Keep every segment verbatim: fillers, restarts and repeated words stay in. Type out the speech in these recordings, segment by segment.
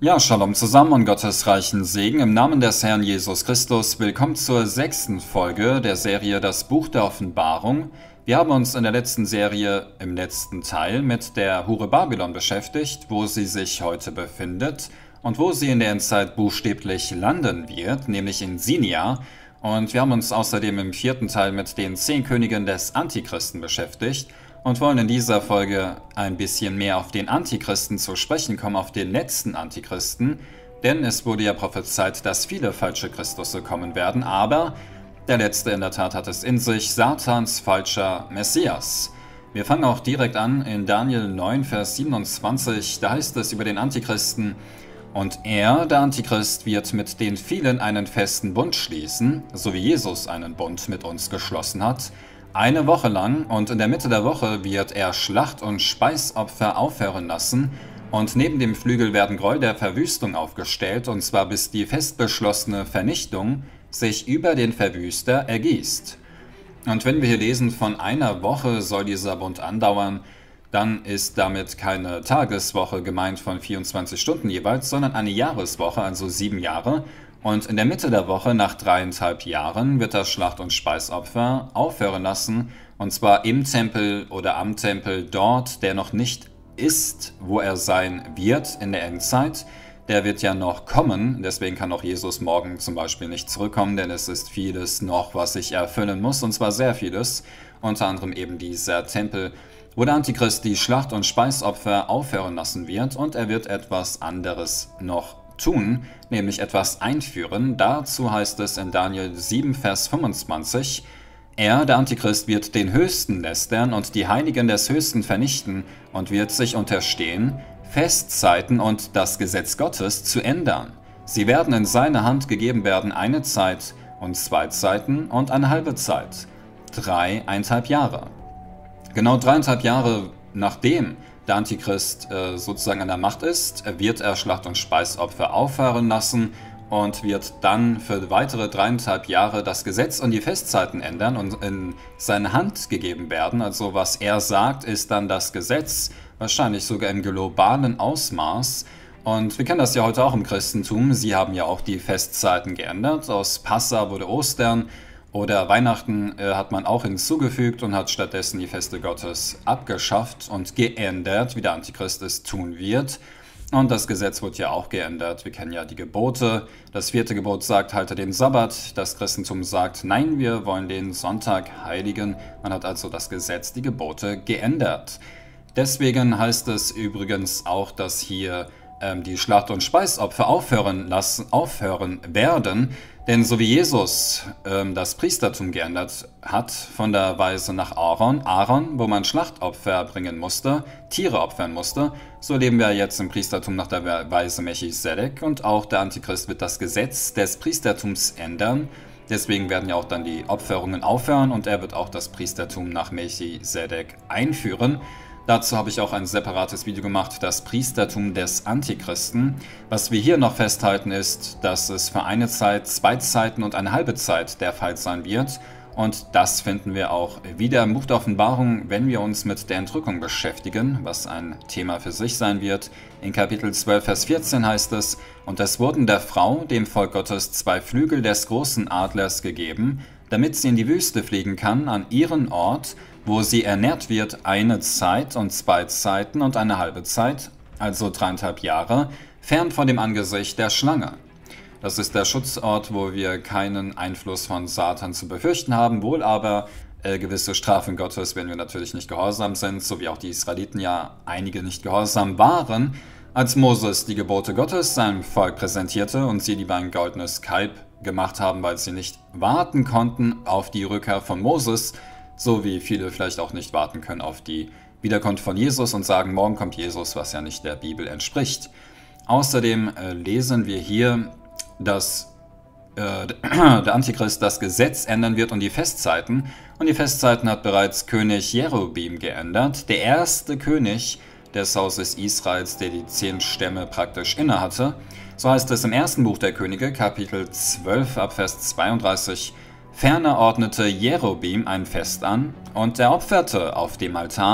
Ja, Shalom zusammen und Gottes reichen Segen im Namen des Herrn Jesus Christus. Willkommen zur sechsten Folge der Serie Das Buch der Offenbarung. Wir haben uns in der letzten Serie, im letzten Teil, mit der Hure Babylon beschäftigt, wo sie sich heute befindet und wo sie in der Endzeit buchstäblich landen wird, nämlich in Sinia. Und wir haben uns außerdem im vierten Teil mit den zehn Königen des Antichristen beschäftigt und wollen in dieser Folge ein bisschen mehr auf den Antichristen zu sprechen kommen, auf den letzten Antichristen, denn es wurde ja prophezeit, dass viele falsche Christusse kommen werden, aber der letzte in der Tat hat es in sich, Satans falscher Messias. Wir fangen auch direkt an in Daniel neun, Vers siebenundzwanzig, da heißt es über den Antichristen: Und er, der Antichrist, wird mit den vielen einen festen Bund schließen, so wie Jesus einen Bund mit uns geschlossen hat, eine Woche lang, und in der Mitte der Woche wird er Schlacht- und Speisopfer aufhören lassen, und neben dem Flügel werden Gräuel der Verwüstung aufgestellt, und zwar bis die fest beschlossene Vernichtung sich über den Verwüster ergießt. Und wenn wir hier lesen, von einer Woche soll dieser Bund andauern, dann ist damit keine Tageswoche gemeint von vierundzwanzig Stunden jeweils, sondern eine Jahreswoche, also sieben Jahre. Und in der Mitte der Woche, nach dreieinhalb Jahren, wird das Schlacht- und Speisopfer aufhören lassen. Und zwar im Tempel oder am Tempel, dort, der noch nicht ist, wo er sein wird in der Endzeit. Der wird ja noch kommen, deswegen kann auch Jesus morgen zum Beispiel nicht zurückkommen, denn es ist vieles noch, was sich erfüllen muss, und zwar sehr vieles. Unter anderem eben dieser Tempel, wo der Antichrist die Schlacht- und Speisopfer aufhören lassen wird, und er wird etwas anderes noch tun, nämlich etwas einführen. Dazu heißt es in Daniel sieben, Vers fünfundzwanzig, er, der Antichrist, wird den Höchsten lästern und die Heiligen des Höchsten vernichten und wird sich unterstehen, Festzeiten und das Gesetz Gottes zu ändern. Sie werden in seine Hand gegeben werden eine Zeit und zwei Zeiten und eine halbe Zeit. Dreieinhalb Jahre. Genau dreieinhalb Jahre nachdem der Antichrist äh, sozusagen an der Macht ist, wird er Schlacht- und Speisopfer aufhören lassen und wird dann für weitere dreieinhalb Jahre das Gesetz und die Festzeiten ändern und in seine Hand gegeben werden. Also was er sagt, ist dann das Gesetz, wahrscheinlich sogar im globalen Ausmaß. Und wir kennen das ja heute auch im Christentum. Sie haben ja auch die Festzeiten geändert. Aus Passa wurde Ostern. Oder Weihnachten äh, hat man auch hinzugefügt und hat stattdessen die Feste Gottes abgeschafft und geändert, wie der Antichrist es tun wird. Und das Gesetz wird ja auch geändert. Wir kennen ja die Gebote. Das vierte Gebot sagt, halte den Sabbat. Das Christentum sagt, nein, wir wollen den Sonntag heiligen. Man hat also das Gesetz, die Gebote geändert. Deswegen heißt es übrigens auch, dass hier ähm, die Schlacht- und Speisopfer aufhören, lassen, aufhören werden. Denn so wie Jesus ähm, das Priestertum geändert hat, von der Weise nach Aaron, Aaron, wo man Schlachtopfer bringen musste, Tiere opfern musste, so leben wir jetzt im Priestertum nach der Weise Melchisedek, und auch der Antichrist wird das Gesetz des Priestertums ändern. Deswegen werden ja auch dann die Opferungen aufhören und er wird auch das Priestertum nach Melchisedek einführen. Dazu habe ich auch ein separates Video gemacht, das Priestertum des Antichristen. Was wir hier noch festhalten ist, dass es für eine Zeit, zwei Zeiten und eine halbe Zeit der Fall sein wird. Und das finden wir auch wieder im Buch der Offenbarung, wenn wir uns mit der Entrückung beschäftigen, was ein Thema für sich sein wird. In Kapitel zwölf, Vers vierzehn heißt es: Und es wurden der Frau, dem Volk Gottes, zwei Flügel des großen Adlers gegeben, damit sie in die Wüste fliegen kann, an ihren Ort, wo sie ernährt wird, eine Zeit und zwei Zeiten und eine halbe Zeit, also dreieinhalb Jahre, fern von dem Angesicht der Schlange. Das ist der Schutzort, wo wir keinen Einfluss von Satan zu befürchten haben, wohl aber äh, gewisse Strafen Gottes, wenn wir natürlich nicht gehorsam sind, so wie auch die Israeliten ja einige nicht gehorsam waren, als Moses die Gebote Gottes seinem Volk präsentierte und sie lieber ein goldenes Kalb gemacht haben, weil sie nicht warten konnten auf die Rückkehr von Moses, so wie viele vielleicht auch nicht warten können auf die Wiederkunft von Jesus und sagen, morgen kommt Jesus, was ja nicht der Bibel entspricht. Außerdem äh, lesen wir hier, dass äh, der Antichrist das Gesetz ändern wird und die Festzeiten. Und die Festzeiten hat bereits König Jerobeam geändert, der erste König des Hauses Israels, der die zehn Stämme praktisch innehatte. So heißt es im ersten Buch der Könige, Kapitel zwölf, ab Vers zweiunddreißig, Ferner ordnete Jerobeam ein Fest an, und er opferte auf dem Altar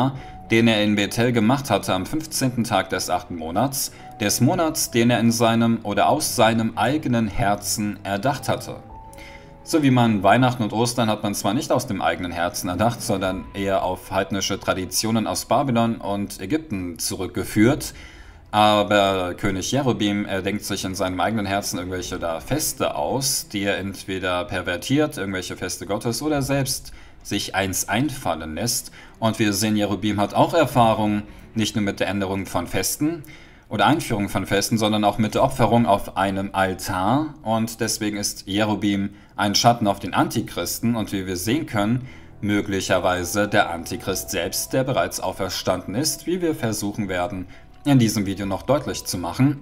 den er in Bethel gemacht hatte am fünfzehnten Tag des achten Monats, des Monats, den er in seinem oder aus seinem eigenen Herzen erdacht hatte. So wie man Weihnachten und Ostern hat man zwar nicht aus dem eigenen Herzen erdacht, sondern eher auf heidnische Traditionen aus Babylon und Ägypten zurückgeführt, aber König Jerobeam, er denkt sich in seinem eigenen Herzen irgendwelche da Feste aus, die er entweder pervertiert, irgendwelche Feste Gottes, oder selbst sich eins einfallen lässt. Und wir sehen, Jerobeam hat auch Erfahrung, nicht nur mit der Änderung von Festen oder Einführung von Festen, sondern auch mit der Opferung auf einem Altar. Und deswegen ist Jerobeam ein Schatten auf den Antichristen. Und wie wir sehen können, möglicherweise der Antichrist selbst, der bereits auferstanden ist, wie wir versuchen werden, in diesem Video noch deutlich zu machen.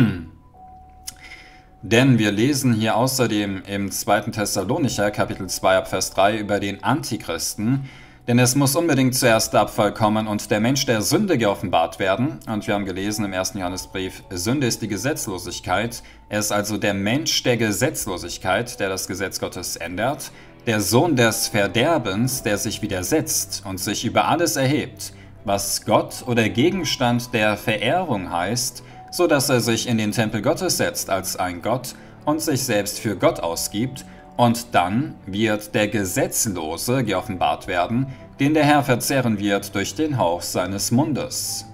Denn wir lesen hier außerdem im zweiten Thessalonicher, Kapitel zwei, ab Vers drei, über den Antichristen. Denn es muss unbedingt zuerst der Abfall kommen und der Mensch der Sünde geoffenbart werden. Und wir haben gelesen im ersten Johannesbrief, Sünde ist die Gesetzlosigkeit. Er ist also der Mensch der Gesetzlosigkeit, der das Gesetz Gottes ändert. Der Sohn des Verderbens, der sich widersetzt und sich über alles erhebt, was Gott oder Gegenstand der Verehrung heißt, so dass er sich in den Tempel Gottes setzt als ein Gott und sich selbst für Gott ausgibt, und dann wird der Gesetzlose geoffenbart werden, den der Herr verzehren wird durch den Hauch seines Mundes.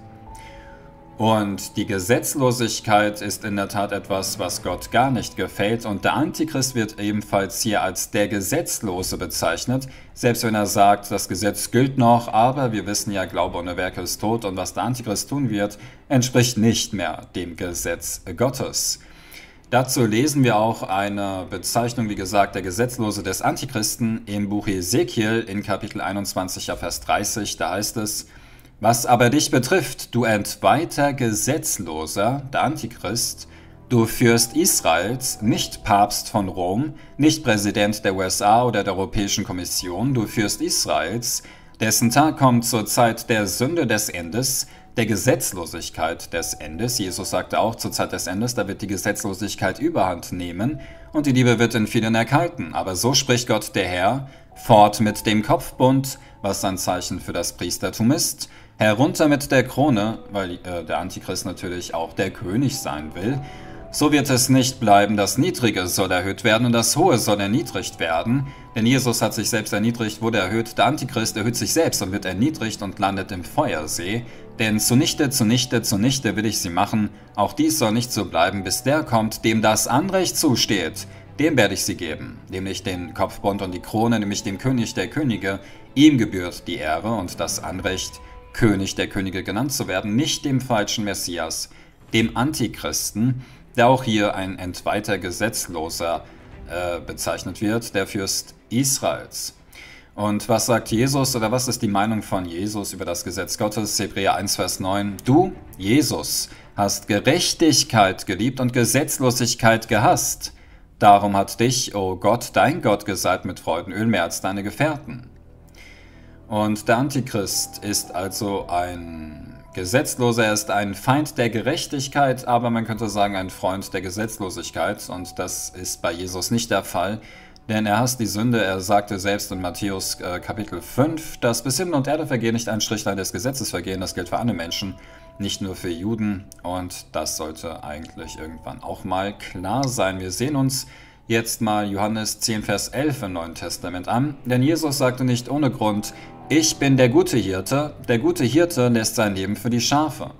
Und die Gesetzlosigkeit ist in der Tat etwas, was Gott gar nicht gefällt, und der Antichrist wird ebenfalls hier als der Gesetzlose bezeichnet, selbst wenn er sagt, das Gesetz gilt noch, aber wir wissen ja, Glaube ohne Werke ist tot, und was der Antichrist tun wird, entspricht nicht mehr dem Gesetz Gottes. Dazu lesen wir auch eine Bezeichnung, wie gesagt, der Gesetzlose des Antichristen im Buch Ezekiel in Kapitel einundzwanzig, Vers dreißig, da heißt es: Was aber dich betrifft, du entweihter Gesetzloser, der Antichrist, du Fürst Israels, nicht Papst von Rom, nicht Präsident der U S A oder der Europäischen Kommission, du Fürst Israels, dessen Tag kommt zur Zeit der Sünde des Endes, der Gesetzlosigkeit des Endes. Jesus sagte auch, zur Zeit des Endes, da wird die Gesetzlosigkeit Überhand nehmen und die Liebe wird in vielen erkalten. Aber so spricht Gott der Herr, fort mit dem Kopfbund, was ein Zeichen für das Priestertum ist, herunter mit der Krone, weil äh, der Antichrist natürlich auch der König sein will. So wird es nicht bleiben, das Niedrige soll erhöht werden und das Hohe soll erniedrigt werden. Denn Jesus hat sich selbst erniedrigt, wurde erhöht. Der Antichrist erhöht sich selbst und wird erniedrigt und landet im Feuersee. Denn zunichte, zunichte, zunichte will ich sie machen. Auch dies soll nicht so bleiben, bis der kommt, dem das Anrecht zusteht. Dem werde ich sie geben, nämlich den Kopfbund und die Krone, nämlich dem König der Könige. Ihm gebührt die Ehre und das Anrecht, König der Könige genannt zu werden, nicht dem falschen Messias, dem Antichristen, der auch hier ein entweihter Gesetzloser äh, bezeichnet wird, der Fürst Israels. Und was sagt Jesus oder was ist die Meinung von Jesus über das Gesetz Gottes? Hebräer eins, Vers neun. Du, Jesus, hast Gerechtigkeit geliebt und Gesetzlosigkeit gehasst. Darum hat dich, o Gott, dein Gott, gesalbt mit Freudenöl mehr als deine Gefährten. Und der Antichrist ist also ein Gesetzloser, er ist ein Feind der Gerechtigkeit, aber man könnte sagen ein Freund der Gesetzlosigkeit. Und das ist bei Jesus nicht der Fall, denn er hasst die Sünde. Er sagte selbst in Matthäus äh, Kapitel fünf, dass bis Himmel und Erde vergehen, nicht ein Strichlein des Gesetzes vergehen. Das gilt für alle Menschen, nicht nur für Juden. Und das sollte eigentlich irgendwann auch mal klar sein. Wir sehen uns jetzt mal Johannes zehn, Vers elf im Neuen Testament an. Denn Jesus sagte nicht ohne Grund: Ich bin der gute Hirte. Der gute Hirte lässt sein Leben für die Schafe.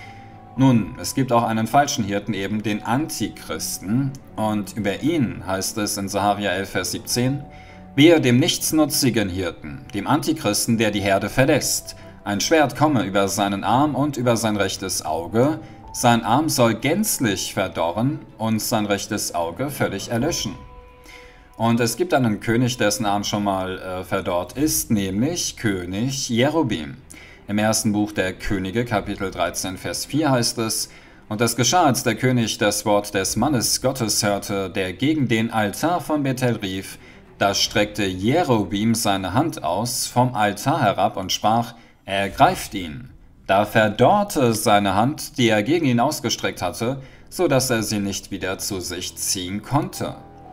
Nun, es gibt auch einen falschen Hirten, eben den Antichristen. Und über ihn heißt es in Sacharja elf, Vers siebzehn: Wehe dem nichtsnutzigen Hirten, dem Antichristen, der die Herde verlässt. Ein Schwert komme über seinen Arm und über sein rechtes Auge. Sein Arm soll gänzlich verdorren und sein rechtes Auge völlig erlöschen. Und es gibt einen König, dessen Arm schon mal äh, verdorrt ist, nämlich König Jerobeam. Im ersten Buch der Könige, Kapitel dreizehn, Vers vier heißt es: Und es geschah, als der König das Wort des Mannes Gottes hörte, der gegen den Altar von Bethel rief, da streckte Jerobeam seine Hand aus vom Altar herab und sprach: Er ergreift ihn. Da verdorrte seine Hand, die er gegen ihn ausgestreckt hatte, so dass er sie nicht wieder zu sich ziehen konnte.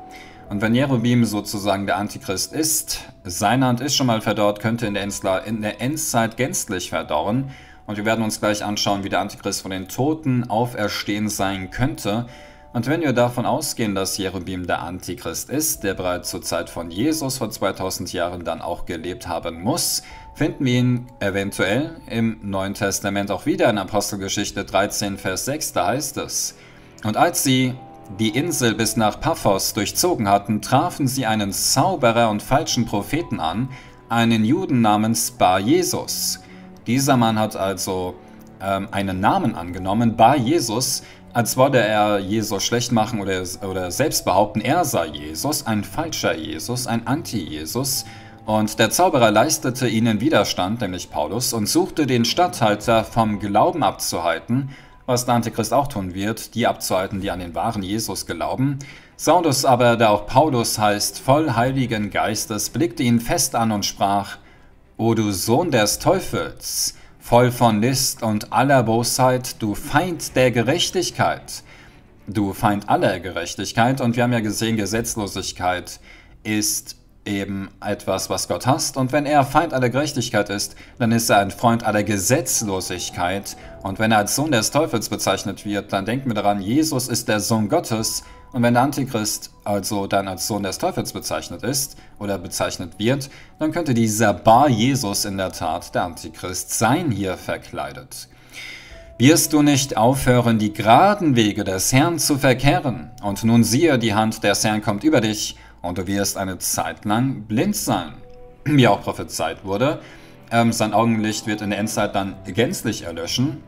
Und wenn Cherubim sozusagen der Antichrist ist, seine Hand ist schon mal verdorrt, könnte in der, Endzla in der Endzeit gänzlich verdorren. Und wir werden uns gleich anschauen, wie der Antichrist von den Toten auferstehen sein könnte. Und wenn wir davon ausgehen, dass Cherubim der Antichrist ist, der bereits zur Zeit von Jesus vor zweitausend Jahren dann auch gelebt haben muss, finden wir ihn eventuell im Neuen Testament auch wieder in Apostelgeschichte dreizehn, Vers sechs, da heißt es: Und als sie die Insel bis nach Paphos durchzogen hatten, trafen sie einen Zauberer und falschen Propheten an, einen Juden namens Bar Jesus. Dieser Mann hat also ähm, einen Namen angenommen, Bar Jesus, als wollte er Jesus schlecht machen oder, oder selbst behaupten, er sei Jesus, ein falscher Jesus, ein Anti-Jesus. Und der Zauberer leistete ihnen Widerstand, nämlich Paulus, und suchte den Statthalter vom Glauben abzuhalten, was der Antichrist auch tun wird, die abzuhalten, die an den wahren Jesus glauben. Saulus aber, der auch Paulus heißt, voll Heiligen Geistes, blickte ihn fest an und sprach: O du Sohn des Teufels, voll von List und aller Bosheit, du Feind der Gerechtigkeit. Du Feind aller Gerechtigkeit. Und wir haben ja gesehen, Gesetzlosigkeit ist eben etwas, was Gott hasst. Und wenn er Feind aller Gerechtigkeit ist, dann ist er ein Freund aller Gesetzlosigkeit. Und wenn er als Sohn des Teufels bezeichnet wird, dann denken wir daran, Jesus ist der Sohn Gottes. Und wenn der Antichrist also dann als Sohn des Teufels bezeichnet ist oder bezeichnet wird, dann könnte dieser Bar Jesus in der Tat der Antichrist sein, hier verkleidet. Wirst du nicht aufhören, die geraden Wege des Herrn zu verkehren? Und nun siehe, die Hand des Herrn kommt über dich, und du wirst eine Zeit lang blind sein. Wie auch prophezeit wurde, ähm, sein Augenlicht wird in der Endzeit dann gänzlich erlöschen.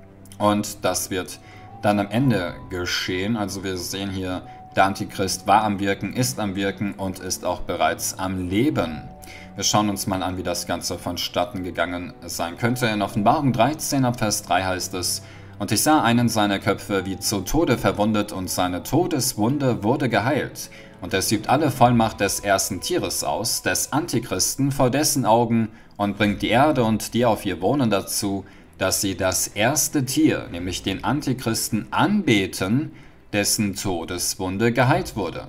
Und das wird dann am Ende geschehen. Also wir sehen hier, der Antichrist war am Wirken, ist am Wirken und ist auch bereits am Leben. Wir schauen uns mal an, wie das Ganze vonstatten gegangen sein könnte. In Offenbarung dreizehn, ab Vers drei heißt es: Und ich sah einen seiner Köpfe wie zu Tode verwundet, und seine Todeswunde wurde geheilt. Und es übt alle Vollmacht des ersten Tieres aus, des Antichristen, vor dessen Augen, und bringt die Erde und die auf ihr wohnen dazu, dass sie das erste Tier, nämlich den Antichristen, anbeten, dessen Todeswunde geheilt wurde.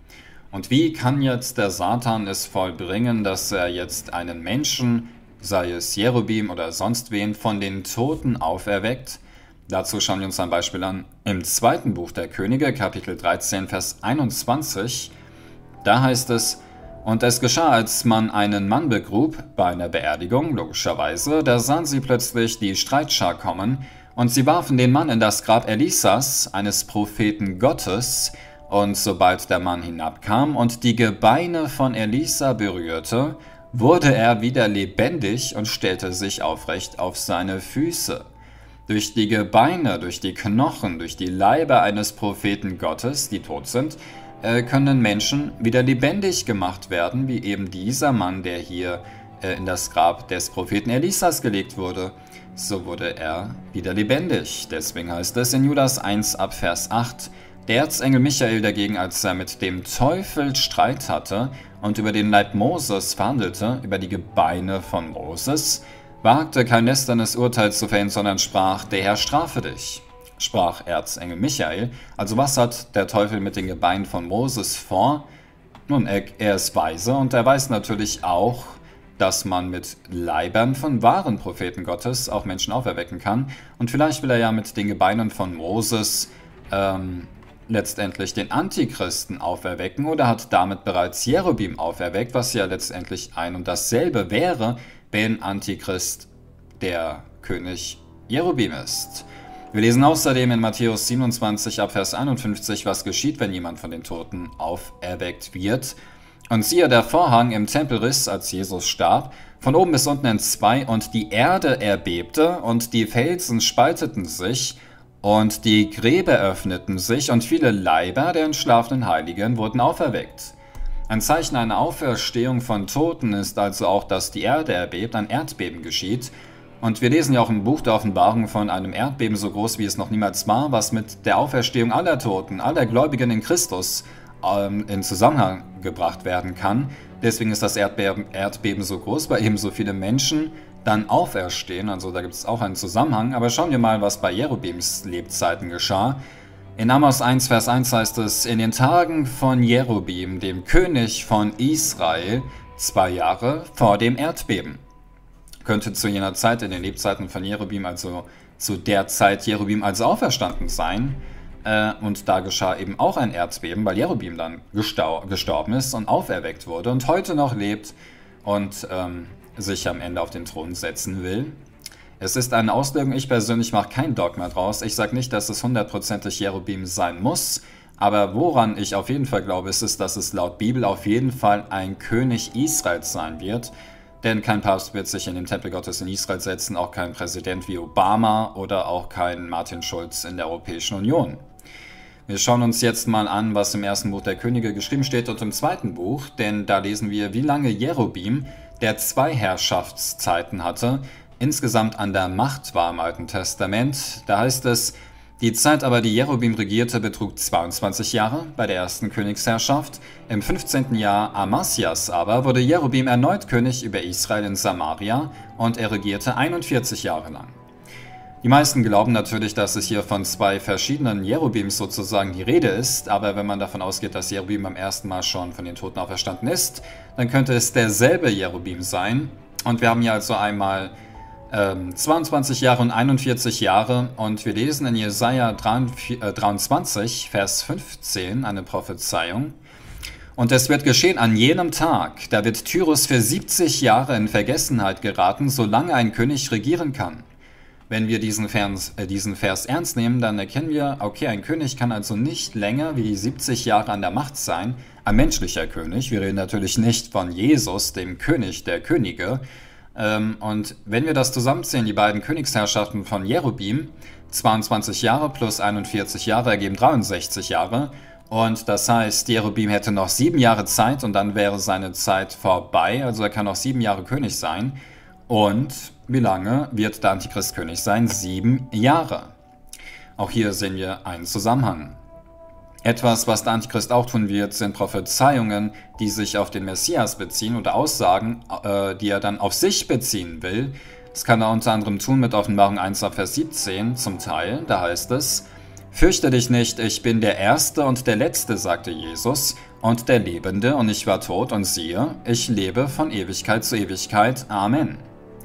Und wie kann jetzt der Satan es vollbringen, dass er jetzt einen Menschen, sei es Cherubim oder sonst wen, von den Toten auferweckt? Dazu schauen wir uns ein Beispiel an. Im zweiten Buch der Könige, Kapitel dreizehn, Vers einundzwanzig, da heißt es: Und es geschah, als man einen Mann begrub, bei einer Beerdigung, logischerweise, da sahen sie plötzlich die Streitschar kommen, und sie warfen den Mann in das Grab Elisas, eines Propheten Gottes, und sobald der Mann hinabkam und die Gebeine von Elisa berührte, wurde er wieder lebendig und stellte sich aufrecht auf seine Füße. Durch die Gebeine, durch die Knochen, durch die Leiber eines Propheten Gottes, die tot sind, können Menschen wieder lebendig gemacht werden, wie eben dieser Mann, der hier in das Grab des Propheten Elisas gelegt wurde. So wurde er wieder lebendig. Deswegen heißt es in Judas eins ab Vers acht: Der Erzengel Michael dagegen, als er mit dem Teufel Streit hatte und über den Leib Moses verhandelte, über die Gebeine von Moses, wagte kein lästernes Urteil zu fällen, sondern sprach: Der Herr strafe dich. Sprach Erzengel Michael. Also was hat der Teufel mit den Gebeinen von Moses vor? Nun, er, er ist weise und er weiß natürlich auch, dass man mit Leibern von wahren Propheten Gottes auch Menschen auferwecken kann. Und vielleicht will er ja mit den Gebeinen von Moses ähm, letztendlich den Antichristen auferwecken oder hat damit bereits Cherubim auferweckt, was ja letztendlich ein und dasselbe wäre, wenn Antichrist der König Cherubim ist. Wir lesen außerdem in Matthäus siebenundzwanzig ab Vers einundfünfzig, was geschieht, wenn jemand von den Toten auferweckt wird. Und siehe, der Vorhang im Tempel riss, als Jesus starb, von oben bis unten entzwei, und die Erde erbebte, und die Felsen spalteten sich, und die Gräber öffneten sich, und viele Leiber der entschlafenen Heiligen wurden auferweckt. Ein Zeichen einer Auferstehung von Toten ist also auch, dass die Erde erbebt, ein Erdbeben geschieht. Und wir lesen ja auch im Buch der Offenbarung von einem Erdbeben so groß, wie es noch niemals war, was mit der Auferstehung aller Toten, aller Gläubigen in Christus ähm, in Zusammenhang gebracht werden kann. Deswegen ist das Erdbeben, Erdbeben so groß, weil eben so viele Menschen dann auferstehen. Also da gibt es auch einen Zusammenhang. Aber schauen wir mal, was bei Cherubims Lebzeiten geschah. In Amos eins, Vers eins heißt es, in den Tagen von Jerobeam, dem König von Israel, zwei Jahre vor dem Erdbeben. Könnte zu jener Zeit, in den Lebzeiten von Jerobeam, also zu der Zeit Jerobeam als auferstanden sein. Äh, und da geschah eben auch ein Erdbeben, weil Jerobeam dann gestorben ist und auferweckt wurde und heute noch lebt und ähm, sich am Ende auf den Thron setzen will. Es ist eine Auslegung, ich persönlich mache kein Dogma draus. Ich sage nicht, dass es hundertprozentig Jerobeam sein muss, aber woran ich auf jeden Fall glaube, ist es, dass es laut Bibel auf jeden Fall ein König Israels sein wird. Denn kein Papst wird sich in den Tempel Gottes in Israel setzen, auch kein Präsident wie Obama oder auch kein Martin Schulz in der Europäischen Union. Wir schauen uns jetzt mal an, was im ersten Buch der Könige geschrieben steht und im zweiten Buch, denn da lesen wir, wie lange Jerobeam, der zwei Herrschaftszeiten hatte, insgesamt an der Macht war im Alten Testament. Da heißt es, die Zeit aber, die Jerobeam regierte, betrug zweiundzwanzig Jahre bei der ersten Königsherrschaft. Im fünfzehnten Jahr Amasias aber wurde Jerobeam erneut König über Israel in Samaria und er regierte einundvierzig Jahre lang. Die meisten glauben natürlich, dass es hier von zwei verschiedenen Jerobeams sozusagen die Rede ist, aber wenn man davon ausgeht, dass Jerobeam beim ersten Mal schon von den Toten auferstanden ist, dann könnte es derselbe Jerobeam sein. Und wir haben hier also einmal zweiundzwanzig Jahre und einundvierzig Jahre und wir lesen in Jesaja dreiundzwanzig, Vers fünfzehn, eine Prophezeiung. Und es wird geschehen an jenem Tag, da wird Tyrus für siebzig Jahre in Vergessenheit geraten, solange ein König regieren kann. Wenn wir diesen Vers, äh, diesen Vers ernst nehmen, dann erkennen wir, okay, ein König kann also nicht länger wie die siebzig Jahre an der Macht sein, ein menschlicher König. Wir reden natürlich nicht von Jesus, dem König der Könige. Und wenn wir das zusammenzählen, die beiden Königsherrschaften von Jerobeam, zweiundzwanzig Jahre plus einundvierzig Jahre ergeben dreiundsechzig Jahre. Und das heißt, Jerobeam hätte noch sieben Jahre Zeit und dann wäre seine Zeit vorbei. Also er kann noch sieben Jahre König sein. Und wie lange wird der Antichrist König sein? Sieben Jahre. Auch hier sehen wir einen Zusammenhang. Etwas, was der Antichrist auch tun wird, sind Prophezeiungen, die sich auf den Messias beziehen oder Aussagen, äh, die er dann auf sich beziehen will. Das kann er unter anderem tun mit Offenbarung eins, Vers siebzehn zum Teil. Da heißt es, fürchte dich nicht, ich bin der Erste und der Letzte, sagte Jesus, und der Lebende, und ich war tot, und siehe, ich lebe von Ewigkeit zu Ewigkeit. Amen.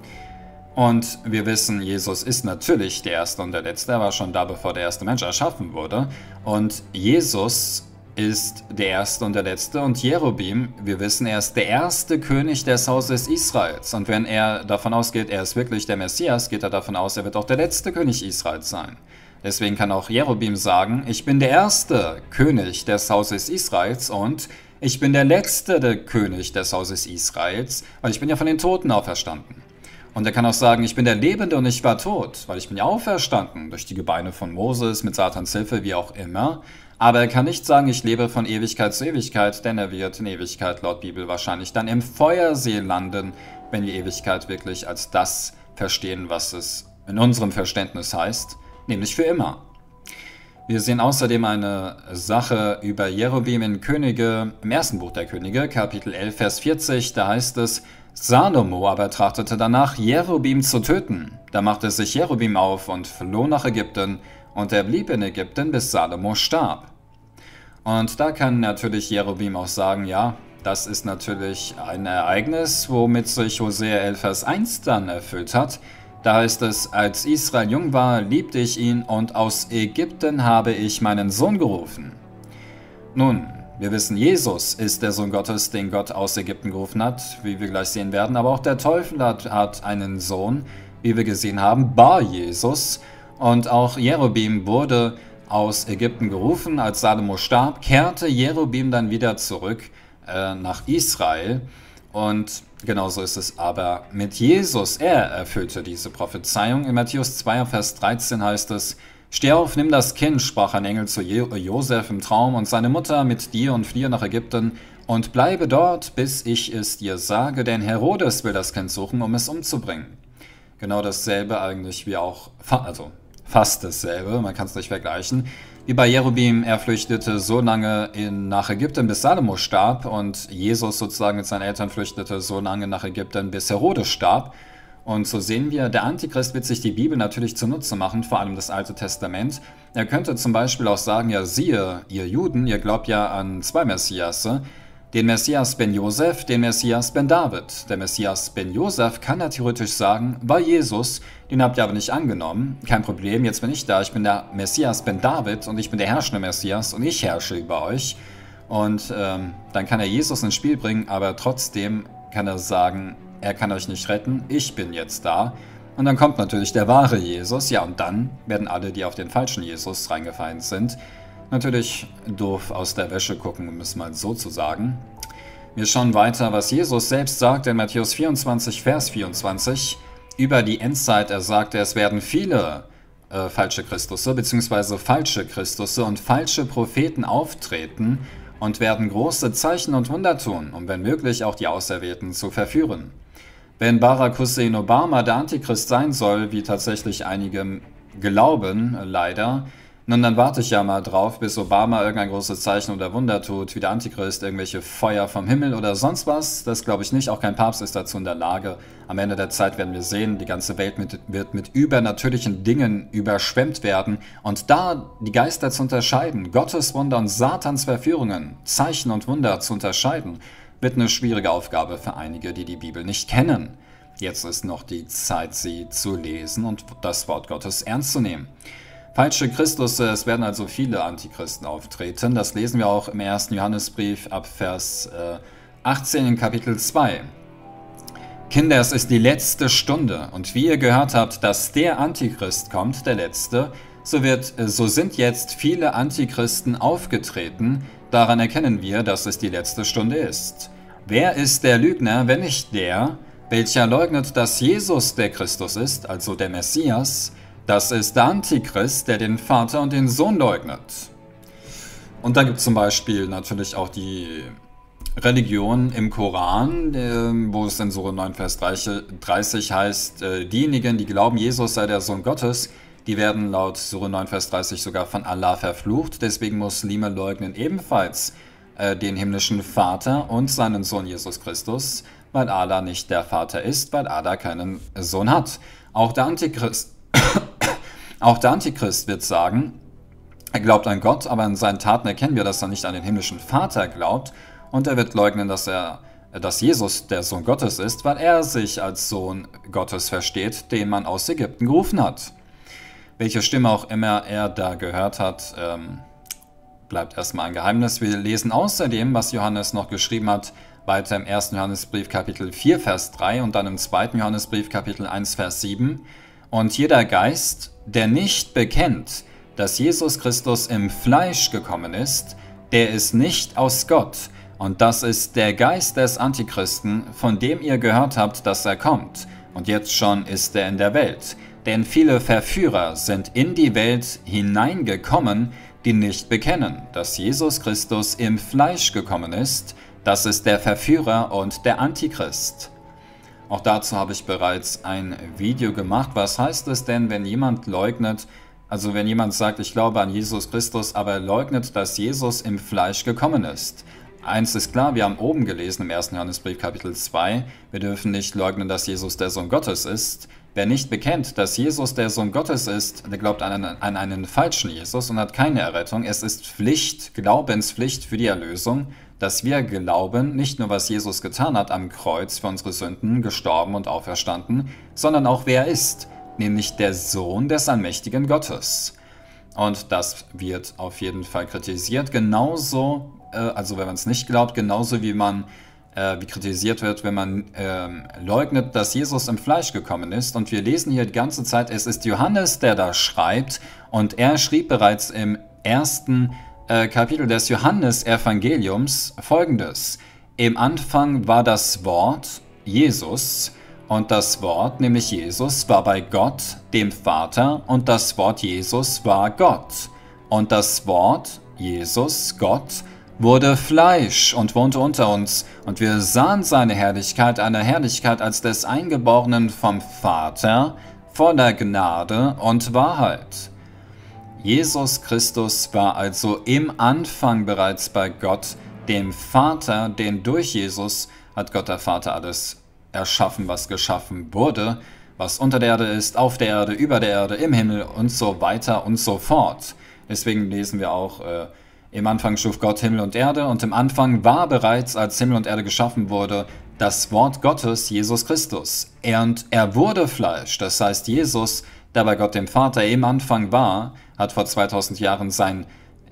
Und wir wissen, Jesus ist natürlich der Erste und der Letzte, er war schon da, bevor der erste Mensch erschaffen wurde. Und Jesus ist der Erste und der Letzte und Jerobeam, wir wissen, er ist der erste König des Hauses Israels. Und wenn er davon ausgeht, er ist wirklich der Messias, geht er davon aus, er wird auch der letzte König Israels sein. Deswegen kann auch Jerobeam sagen, ich bin der erste König des Hauses Israels und ich bin der letzte der König des Hauses Israels, weil ich bin ja von den Toten auferstanden. Und er kann auch sagen, ich bin der Lebende und ich war tot, weil ich bin ja auferstanden durch die Gebeine von Moses, mit Satans Hilfe, wie auch immer. Aber er kann nicht sagen, ich lebe von Ewigkeit zu Ewigkeit, denn er wird in Ewigkeit laut Bibel wahrscheinlich dann im Feuersee landen, wenn wir Ewigkeit wirklich als das verstehen, was es in unserem Verständnis heißt, nämlich für immer. Wir sehen außerdem eine Sache über Jerobeam in Könige, im ersten Buch der Könige, Kapitel elf, Vers vierzig, da heißt es, Salomo aber trachtete danach, Jerobeam zu töten. Da machte sich Jerobeam auf und floh nach Ägypten, und er blieb in Ägypten, bis Salomo starb. Und da kann natürlich Jerobeam auch sagen, ja, das ist natürlich ein Ereignis, womit sich Hosea elf, Vers eins dann erfüllt hat. Da heißt es, als Israel jung war, liebte ich ihn, und aus Ägypten habe ich meinen Sohn gerufen. Nun, wir wissen, Jesus ist der Sohn Gottes, den Gott aus Ägypten gerufen hat, wie wir gleich sehen werden. Aber auch der Teufel hat, hat einen Sohn, wie wir gesehen haben, Bar Jesus. Und auch Jerobeam wurde aus Ägypten gerufen. Als Salomo starb, kehrte Jerobeam dann wieder zurück äh, nach Israel. Und genauso ist es aber mit Jesus. Er erfüllte diese Prophezeiung. In Matthäus zwei, Vers dreizehn heißt es, Steh auf, nimm das Kind, sprach ein Engel zu Josef im Traum, und seine Mutter mit dir und fliehe nach Ägypten und bleibe dort, bis ich es dir sage, denn Herodes will das Kind suchen, um es umzubringen. Genau dasselbe eigentlich wie auch, also fast dasselbe, man kann es nicht vergleichen. Wie bei Jerobeam, er flüchtete so lange in, nach Ägypten, bis Salomo starb, und Jesus sozusagen mit seinen Eltern flüchtete so lange nach Ägypten, bis Herodes starb. Und so sehen wir, der Antichrist wird sich die Bibel natürlich zunutze machen, vor allem das Alte Testament. Er könnte zum Beispiel auch sagen, ja siehe, ihr Juden, ihr glaubt ja an zwei Messiasse, den Messias ben Josef, den Messias ben David. Der Messias ben Josef kann er theoretisch sagen, war Jesus, den habt ihr aber nicht angenommen. Kein Problem, jetzt bin ich da, ich bin der Messias ben David und ich bin der herrschende Messias und ich herrsche über euch. Und ähm, dann kann er Jesus ins Spiel bringen, aber trotzdem kann er sagen, er kann euch nicht retten, ich bin jetzt da. Und dann kommt natürlich der wahre Jesus, ja, und dann werden alle, die auf den falschen Jesus reingefallen sind, natürlich doof aus der Wäsche gucken, um es mal so zu sagen. Wir schauen weiter, was Jesus selbst sagt in Matthäus vierundzwanzig, Vers vierundzwanzig, über die Endzeit. Er sagte, es werden viele äh, falsche Christusse, beziehungsweise falsche Christusse und falsche Propheten auftreten und werden große Zeichen und Wunder tun, um wenn möglich auch die Auserwählten zu verführen. Wenn Barack Hussein Obama der Antichrist sein soll, wie tatsächlich einige glauben, leider, nun dann warte ich ja mal drauf, bis Obama irgendein großes Zeichen oder Wunder tut, wie der Antichrist, irgendwelche Feuer vom Himmel oder sonst was. Das glaube ich nicht, auch kein Papst ist dazu in der Lage. Am Ende der Zeit werden wir sehen, die ganze Welt mit, wird mit übernatürlichen Dingen überschwemmt werden. Und da die Geister zu unterscheiden, Gottes Wunder und Satans Verführungen, Zeichen und Wunder zu unterscheiden, wird eine schwierige Aufgabe für einige, die die Bibel nicht kennen. Jetzt ist noch die Zeit, sie zu lesen und das Wort Gottes ernst zu nehmen. Falsche Christusse, es werden also viele Antichristen auftreten. Das lesen wir auch im ersten Johannesbrief ab Vers äh, achtzehn in Kapitel zwei. Kinder, es ist die letzte Stunde und wie ihr gehört habt, dass der Antichrist kommt, der Letzte, so, wird, äh, so sind jetzt viele Antichristen aufgetreten. Daran erkennen wir, dass es die letzte Stunde ist. Wer ist der Lügner, wenn nicht der, welcher leugnet, dass Jesus der Christus ist, also der Messias? Das ist der Antichrist, der den Vater und den Sohn leugnet. Und da gibt es zum Beispiel natürlich auch die Religion im Koran, wo es in Sure neun, Vers dreißig heißt, diejenigen, die glauben, Jesus sei der Sohn Gottes, die werden laut Sure neun, Vers dreißig sogar von Allah verflucht. Deswegen Muslime leugnen ebenfalls den himmlischen Vater und seinen Sohn Jesus Christus, weil Allah nicht der Vater ist, weil Allah keinen Sohn hat. Auch der Antichrist Auch der Antichrist wird sagen, er glaubt an Gott, aber in seinen Taten erkennen wir, dass er nicht an den himmlischen Vater glaubt. Und er wird leugnen, dass, er, dass Jesus der Sohn Gottes ist, weil er sich als Sohn Gottes versteht, den man aus Ägypten gerufen hat. Welche Stimme auch immer er da gehört hat, ähm, bleibt erstmal ein Geheimnis. Wir lesen außerdem, was Johannes noch geschrieben hat, weiter im ersten Johannesbrief Kapitel vier, Vers drei und dann im zweiten Johannesbrief Kapitel eins, Vers sieben. Und jeder Geist, der nicht bekennt, dass Jesus Christus im Fleisch gekommen ist, der ist nicht aus Gott. Und das ist der Geist des Antichristen, von dem ihr gehört habt, dass er kommt. Und jetzt schon ist er in der Welt. Denn viele Verführer sind in die Welt hineingekommen, die nicht bekennen, dass Jesus Christus im Fleisch gekommen ist. Das ist der Verführer und der Antichrist. Auch dazu habe ich bereits ein Video gemacht. Was heißt es denn, wenn jemand leugnet, also wenn jemand sagt, ich glaube an Jesus Christus, aber er leugnet, dass Jesus im Fleisch gekommen ist? Eins ist klar, wir haben oben gelesen im ersten Johannesbrief Kapitel zwei, wir dürfen nicht leugnen, dass Jesus der Sohn Gottes ist. Wer nicht bekennt, dass Jesus der Sohn Gottes ist, der glaubt an einen, an einen falschen Jesus und hat keine Errettung. Es ist Pflicht, Glaubenspflicht für die Erlösung, dass wir glauben, nicht nur was Jesus getan hat am Kreuz für unsere Sünden, gestorben und auferstanden, sondern auch wer er ist, nämlich der Sohn des allmächtigen Gottes. Und das wird auf jeden Fall kritisiert, genauso, äh, also wenn man es nicht glaubt, genauso wie man äh, wie kritisiert wird, wenn man äh, leugnet, dass Jesus im Fleisch gekommen ist. Und wir lesen hier die ganze Zeit, es ist Johannes, der da schreibt, und er schrieb bereits im ersten Kapitel des Johannes-Evangeliums folgendes. Im Anfang war das Wort Jesus und das Wort, nämlich Jesus, war bei Gott, dem Vater, und das Wort Jesus war Gott. Und das Wort Jesus, Gott, wurde Fleisch und wohnte unter uns, und wir sahen seine Herrlichkeit, eine Herrlichkeit als des Eingeborenen vom Vater, voller Gnade und Wahrheit. Jesus Christus war also im Anfang bereits bei Gott, dem Vater, denn durch Jesus hat Gott der Vater alles erschaffen, was geschaffen wurde, was unter der Erde ist, auf der Erde, über der Erde, im Himmel und so weiter und so fort. Deswegen lesen wir auch, äh, im Anfang schuf Gott Himmel und Erde, und im Anfang war bereits, als Himmel und Erde geschaffen wurde, das Wort Gottes, Jesus Christus. Er und er wurde Fleisch, das heißt Jesus, der bei Gott dem Vater im Anfang war, hat vor zweitausend Jahren seinen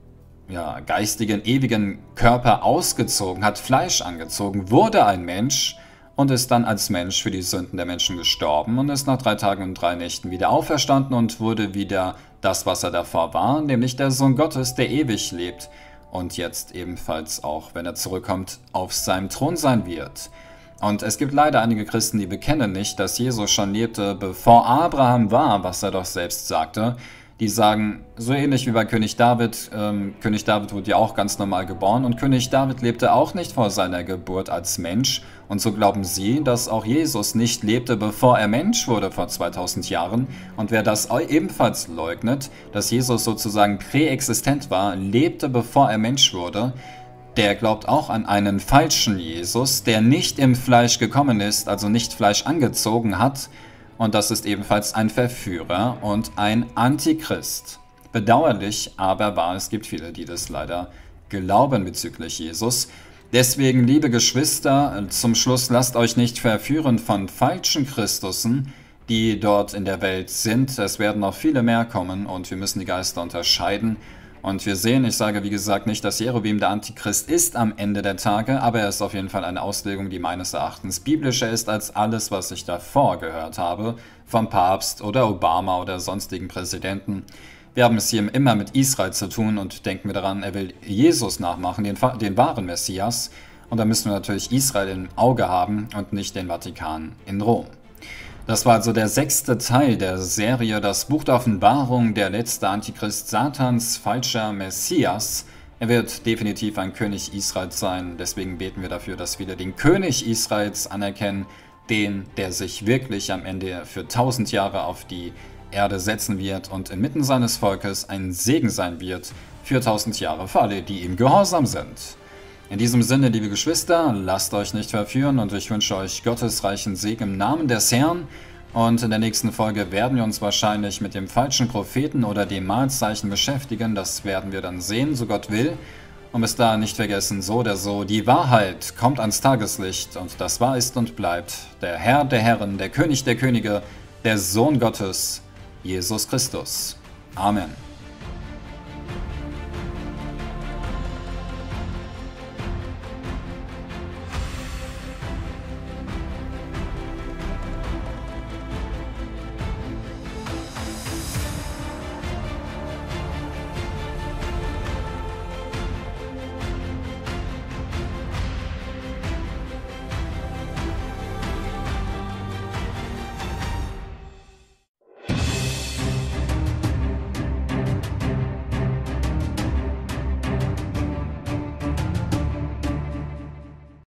ja, geistigen, ewigen Körper ausgezogen, hat Fleisch angezogen, wurde ein Mensch und ist dann als Mensch für die Sünden der Menschen gestorben und ist nach drei Tagen und drei Nächten wieder auferstanden und wurde wieder das, was er davor war, nämlich der Sohn Gottes, der ewig lebt und jetzt ebenfalls auch, wenn er zurückkommt, auf seinem Thron sein wird. Und es gibt leider einige Christen, die bekennen nicht, dass Jesus schon lebte, bevor Abraham war, was er doch selbst sagte. Die sagen, so ähnlich wie bei König David, ähm, König David wurde ja auch ganz normal geboren und König David lebte auch nicht vor seiner Geburt als Mensch. Und so glauben sie, dass auch Jesus nicht lebte, bevor er Mensch wurde vor zweitausend Jahren. Und wer das ebenfalls leugnet, dass Jesus sozusagen präexistent war, lebte, bevor er Mensch wurde, der glaubt auch an einen falschen Jesus, der nicht im Fleisch gekommen ist, also nicht Fleisch angezogen hat. Und das ist ebenfalls ein Verführer und ein Antichrist. Bedauerlich aber wahr, es gibt viele, die das leider glauben bezüglich Jesus. Deswegen, liebe Geschwister, zum Schluss lasst euch nicht verführen von falschen Christussen, die dort in der Welt sind. Es werden noch viele mehr kommen und wir müssen die Geister unterscheiden. Und wir sehen, ich sage wie gesagt nicht, dass Jerubim der Antichrist ist am Ende der Tage, aber er ist auf jeden Fall eine Auslegung, die meines Erachtens biblischer ist als alles, was ich davor gehört habe, vom Papst oder Obama oder sonstigen Präsidenten. Wir haben es hier immer mit Israel zu tun und denken wir daran, er will Jesus nachmachen, den, den wahren Messias. Und da müssen wir natürlich Israel im Auge haben und nicht den Vatikan in Rom. Das war also der sechste Teil der Serie, das Buch der Offenbarung, der letzte Antichrist, Satans falscher Messias. Er wird definitiv ein König Israels sein, deswegen beten wir dafür, dass wir den König Israels anerkennen, den, der sich wirklich am Ende für tausend Jahre auf die Erde setzen wird und inmitten seines Volkes ein Segen sein wird für tausend Jahre für alle, die ihm gehorsam sind. In diesem Sinne, liebe Geschwister, lasst euch nicht verführen und ich wünsche euch gottesreichen Segen im Namen des Herrn. Und in der nächsten Folge werden wir uns wahrscheinlich mit dem falschen Propheten oder dem Mahlzeichen beschäftigen. Das werden wir dann sehen, so Gott will. Und bis dahin nicht vergessen, so oder so, die Wahrheit kommt ans Tageslicht und das wahr ist und bleibt der Herr der Herren, der König der Könige, der Sohn Gottes, Jesus Christus. Amen.